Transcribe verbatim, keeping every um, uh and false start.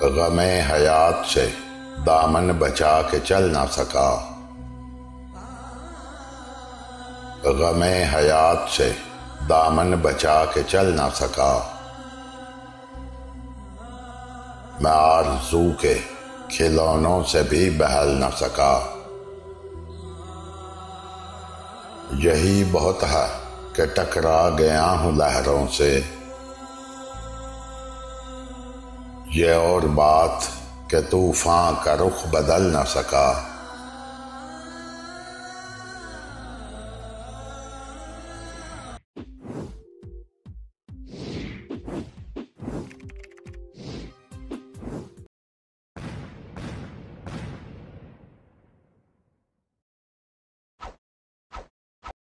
गमे हयात से दामन बचा के चल ना सका, गमे हयात से दामन बचा के चल ना सका। मैं आरज़ू के खिलौनों से भी बहल न सका। यही बहुत है कि टकरा गया हूँ लहरों से, ये और बात कि तूफान का रुख बदल न सका।